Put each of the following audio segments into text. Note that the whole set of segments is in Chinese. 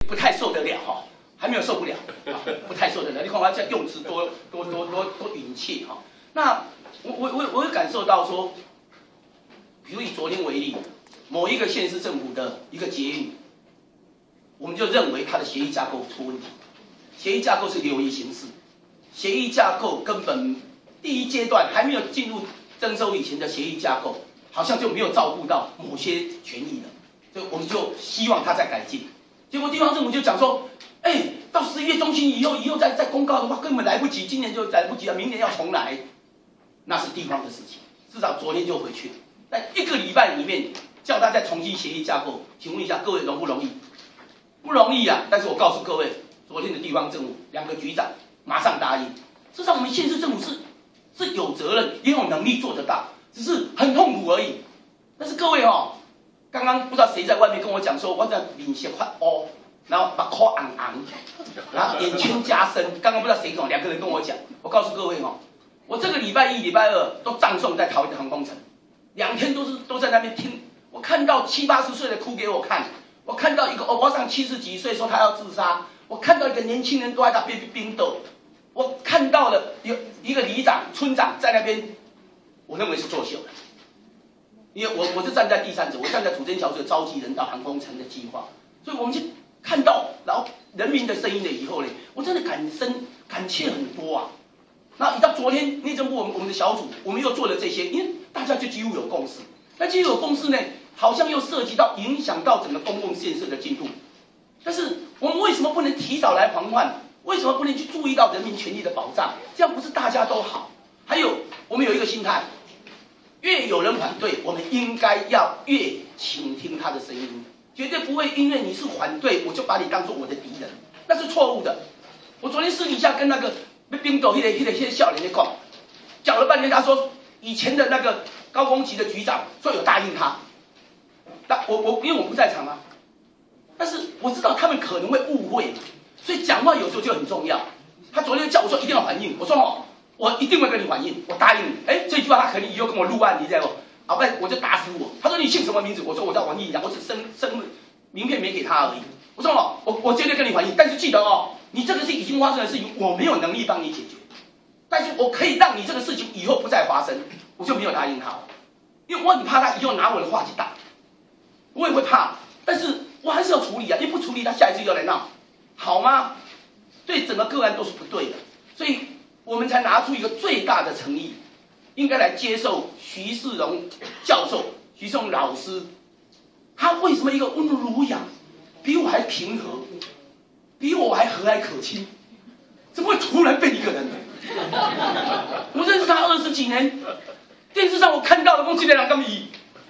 不太受得了哈，还没有受不了，不太受得了。你看我这用词多殷切哈。那我有感受到说，比如以昨天为例，某一个县市政府的一个捷运，我们就认为它的协议架构出问题，协议架构是流于形式，协议架构根本第一阶段还没有进入征收以前的协议架构，好像就没有照顾到某些权益了，所以我们就希望它再改进。结果地方政府就讲说，到11月中旬以后再公告的话，根本来不及，今年就来不及了，明年要重来，那是地方的事情。至少昨天就回去了，在1个礼拜里面叫他再重新协议架构，请问一下各位容不容易？不容易啊！但是我告诉各位，昨天的地方政府2个局长马上答应。事实上，我们县市政府是有责任，也有能力做得到，只是很痛苦而已。但是各位刚刚不知道谁在外面跟我讲说，我在脸色发乌，然后把口昂昂，然后眼圈加深。刚刚不知道谁跟我2个人跟我讲，我告诉各位我这个礼拜1、礼拜2都葬送在桃园航空城，2天都在那边听。我看到70、80岁的哭给我看，我看到一个欧巴桑70几岁说他要自杀，我看到一个年轻人都在那边冰斗，我看到了有一个里长、村长在那边，我认为是作秀的。因为我是站在第三者，我站在土城小组召集人到航空城的计划，所以我们就看到然后人民的声音了以后呢，我真的感切很多啊。那一到昨天内政部我们的小组，我们又做了这些，因为大家就几乎有共识。那几乎有共识呢，好像又涉及到影响到整个公共建设的进度。但是我们为什么不能提早来防范？为什么不能去注意到人民权益的保障？这样不是大家都好？还有我们有一个心态。越有人反对，我们应该要越倾听他的声音，绝对不会因为你是反对，我就把你当作我的敌人，那是错误的。我昨天私底下跟那个冰斗那个少年在讲了半天，他说以前的那个高工级的局长说有答应他，但因为我不在场啊，但是我知道他们可能会误会，所以讲话有时候就很重要。他昨天叫我说一定要反应，我说我一定会跟你反应，我答应你。这句话他肯定以后跟我录案，你知道不？好，不然我就打死我。他说你姓什么名字？我说我叫王义阳，我只生名片没给他而已。我说我绝对跟你反应，但是记得你这个是已经发生的事情，我没有能力帮你解决，但是我可以让你这个事情以后不再发生，我就没有答应他，因为我很怕他以后拿我的话去打，我也会怕，但是我还是要处理啊，因为不处理他下一次又来闹，好吗？对整个个案都是不对的，所以。我们才拿出一个最大的诚意，应该来接受徐世荣教授、徐世荣老师，他为什么一个温儒雅，比我还平和，比我还和蔼可亲，怎么会突然变一个人呢？我认识他20几年，电视上我看到的东西两个米，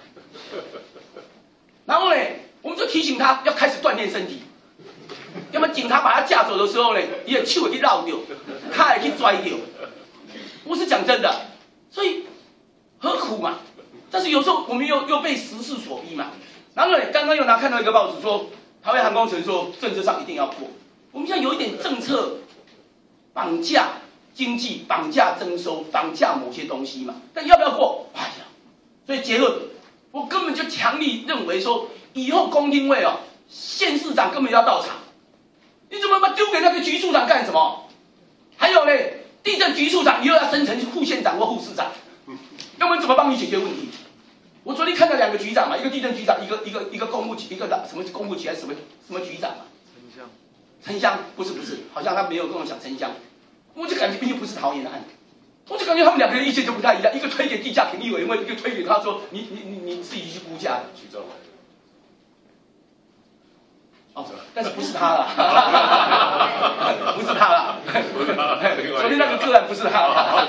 然后呢，我们就提醒他要开始锻炼身体。要么警察把他架走的时候呢，你的手会去绕掉，他会去拽掉。我是讲真的，所以何苦嘛？但是有时候我们又被时事所逼嘛。然后呢，刚刚又看到一个报纸说，台湾航空城说政策上一定要过。我们现在有一点政策绑架经济、绑架征收、绑架某些东西嘛，但要不要过？所以结论，我根本就强力认为说，以后公听会县市长根本要到场。你怎么把丢给那个局处长干什么？还有呢，地震局处长又要升成副县长或副市长，那我们怎么帮你解决问题？我昨天看到2个局长嘛，一个地震局长，一个公务局，一个什么公务局还是什么局长嘛？城乡不是，好像他没有跟我讲城乡，我就感觉毕竟不是桃园的案，我就感觉他们2个人意见就不太一样，一个推给地价评议委员会，一个推给他说你自己去估价的。但是不是他了，不是他了。昨天那个个案不是他了，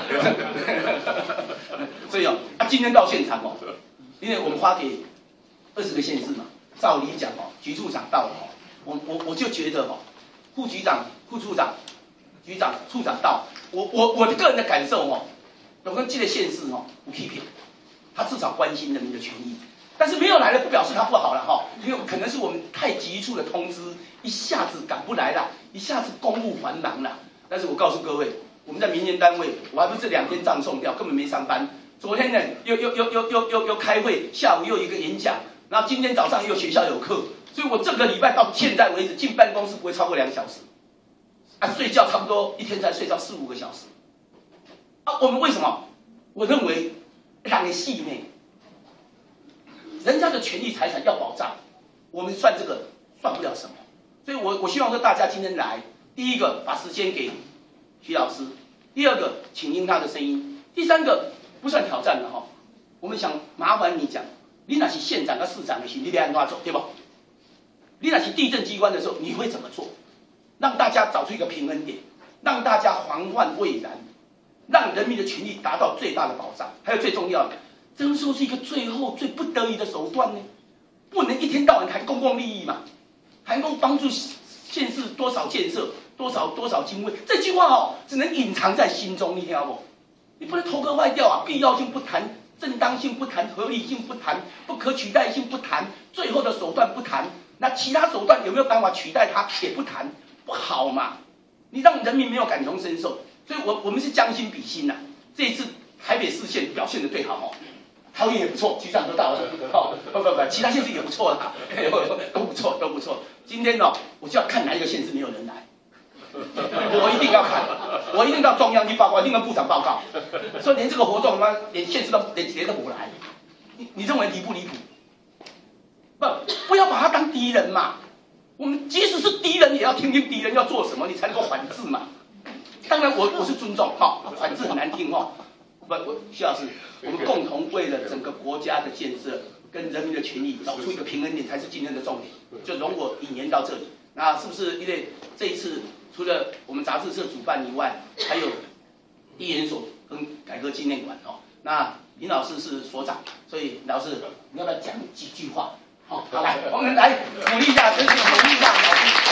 所以今天到现场因为我们发给20个县市嘛，照理讲局处长到了我就觉得副局长、副处长、局长、处长到，我的个人的感受有跟这个县市有批评，他至少关心人民的权益。但是没有来了，不表示他不好了因为可能是我们太急促的通知，一下子赶不来了，一下子公务繁忙了。但是我告诉各位，我们在民研单位，我还不是这2天葬送掉，根本没上班。昨天呢，又开会，下午又一个演讲，然后今天早上又学校有课， 所以我这个礼拜到现在为止进办公室不会超过2小时，啊，睡觉差不多一天才睡到4、5个小时，啊，我们为什么？我认为让人细内，人家的权利财产要保障，我们算这个算不了什么，所以我希望说大家今天来，第一个把时间给徐老师，第二个请听他的声音，第三个不算挑战了哈，我们想麻烦你讲，你那是县长跟市长的时候，你得按怎做，对不？你那是地震机关的时候，你会怎么做？让大家找出一个平衡点，让大家防患未然，让人民的权利达到最大的保障。还有最重要的，这个时候是一个最后最不得已的手段呢，不能一天到晚谈公共利益嘛，谈公帮助县市多少建设，多少经费，这句话哦，只能隐藏在心中，你听到不？你不能头壳歪掉啊！必要性不谈，正当性不谈，合理性不谈，不可取代性不谈，最后的手段不谈。那其他手段有没有办法取代它也不谈，不好嘛？你让人民没有感同身受，所以我们是将心比心呐。这一次台北市县表现得最好哦，桃园也不错，局长都到了，哦不，其他县市也不错啦，都不错。今天哦，我就要看哪一个县市没有人来，我一定要看，我一定到中央去报告，一定跟部长报告，说连这个活动他妈连县市都连都不来，你认为离不离谱？不要把他当敌人嘛。我们即使是敌人，也要听听敌人要做什么，你才能够反制嘛。当然我是尊重哈，反制很难听哈。徐老师，我们共同为了整个国家的建设跟人民的权益找出一个平衡点，才是今天的重点。就容我引言到这里。那是不是因为这一次除了我们杂志社主办以外，还有地研所跟改革纪念馆哦？那林老师是所长，所以老师你要不要讲几句话？好，来，我们来鼓励一下，真是鼓励一下老师。